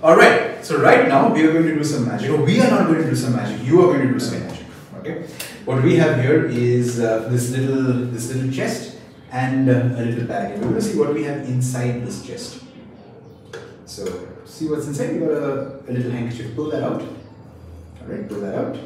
Alright, so right now we are going to do some magic. Or we are not going to do some magic, you are going to do some magic. Okay? What we have here is this little chest and a little bag. And we're going to see what we have inside this chest. So, see what's inside? We got a little handkerchief. Pull that out. Alright, pull that out.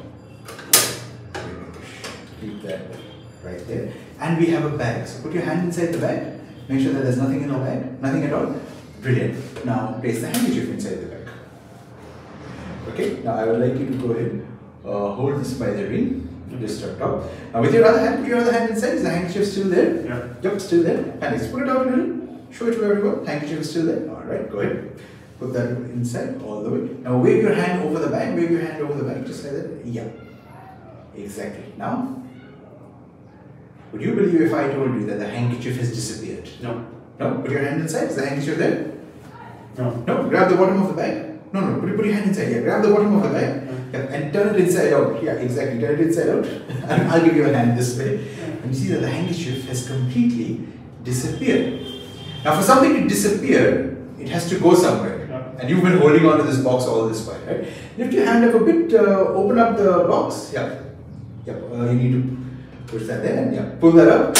Keep that right there. And we have a bag. So put your hand inside the bag. Make sure that there's nothing in the bag. Nothing at all. Brilliant. Now place the handkerchief inside the bag. Okay. Now I would like you to go ahead. Hold this by the ring. Just up top. Now with your other hand, put your other hand inside. Is the handkerchief still there? Yeah. Yep, still there. And let's put it out a little. Show it to everyone. Handkerchief is still there. Alright, go ahead. Put that inside all the way. Now wave your hand over the bag. Wave your hand over the bag. Just like that. Yeah. Exactly. Now, would you believe if I told you that the handkerchief has disappeared? No. No? Put your hand inside. Is the handkerchief there? No. No? Grab the bottom of the bag. No. Put your hand inside. Yeah. Grab the bottom of the bag. Yeah. And turn it inside out. Yeah, exactly. Turn it inside out. And I'll give you a hand this way. And you see that the handkerchief has completely disappeared. Now, for something to disappear, it has to go somewhere. Yeah. And you've been holding on to this box all this while, right? Lift your hand up a bit. Open up the box. Yeah. Yep. You need to push that there and yeah, pull that up.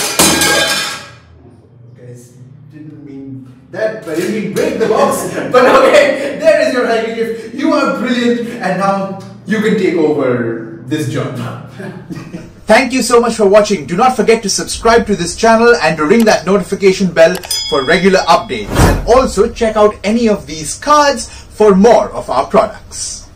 Guys, didn't mean that, but I didn't mean break the box. But okay, there is your handkerchief. You are brilliant, and now you can take over this job. Thank you so much for watching. Do not forget to subscribe to this channel and to ring that notification bell for regular updates. And also check out any of these cards for more of our products.